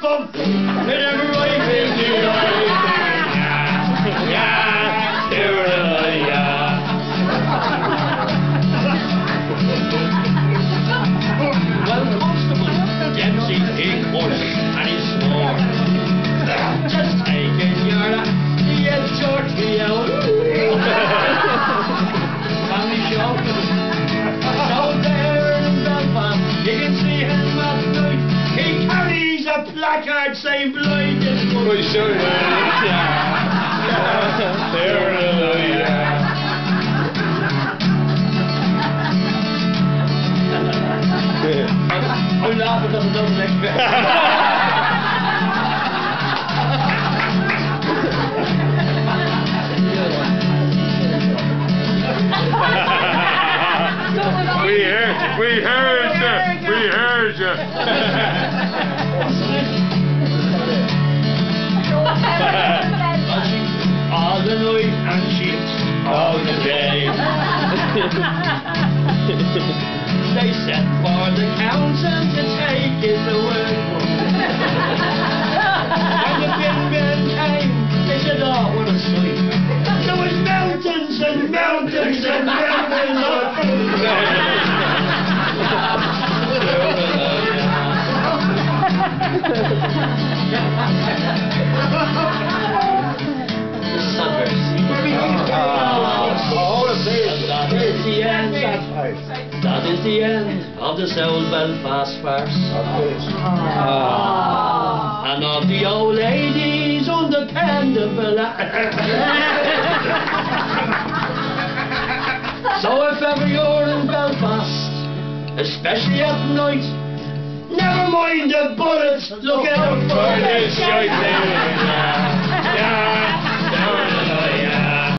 bum. Let him right in the eye. Yeah, yeah. Well, Constable Dempsey he pushed and he swore. Just taking your George me out. Family shop. Out there in Belfast, you can see him at night. He carries a placard saying blind is good. We should I'm laughing because it doesn't make sense. We heard you. All the night and sheets all the day. They sent for the council to take it away. When the big men came, they said, oh, what a sight. There was mountains and mountains and mountains of food. That is the end of this old Belfast farce. And of the old ladies undependable. So if ever you're in Belfast, especially at night, never mind the bullets, look out for the shite.